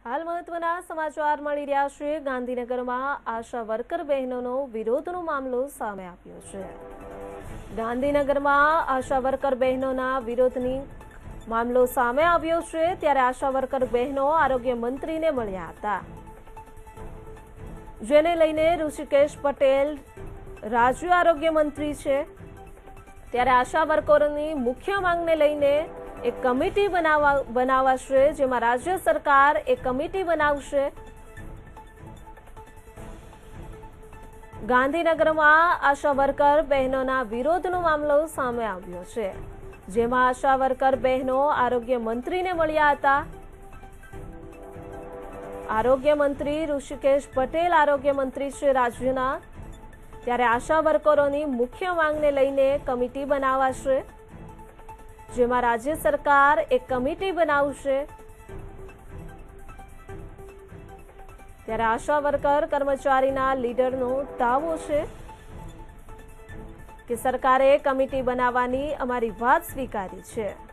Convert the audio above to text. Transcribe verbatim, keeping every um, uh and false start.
હાલ મહત્વના સમાચાર મળી રહ્યા છે। ગાંધીનગરમાં આશા વર્કર બહેનોનો વિરોધનો મામલો સામે આવ્યો છે। ગાંધીનગરમાં આશા વર્કર બહેનોના વિરોધની મામલો સામે આવ્યો છે, ત્યારે આશા વર્કર બહેનો આરોગ્ય મંત્રીને મળ્યા હતા, જેને લઈને ઋષિકેશ પટેલ રાજ્ય આરોગ્ય મંત્રી છે, ત્યારે આશા વર્કરોની મુખ્ય માંગને લઈને एक कमिटी बनावा बनावाशे, जेमां राज्य सरकार एक कमिटी बनावशे। गांधीनगरमां आशा वर्कर बहनोना विरोधनो मामलो सामे आव्यो छे, जेमां आशा वर्कर बहनो आरोग्य मंत्रीने मळ्या हता। आरोग्य मंत्री ऋषिकेश पटेल आरोग्य मंत्री छे राज्यना, त्यारे आशा वर्करोनी मुख्य मांगने लईने कमिटी बनावाशे, जेमां राज्य सरकार एक कमिटी बनावशे। त्यारे आशा वर्कर कर्मचारीना लीडरनो दावो छे के सरकारे कमिटी बनाववानी अमारी वात स्वीकारी छे।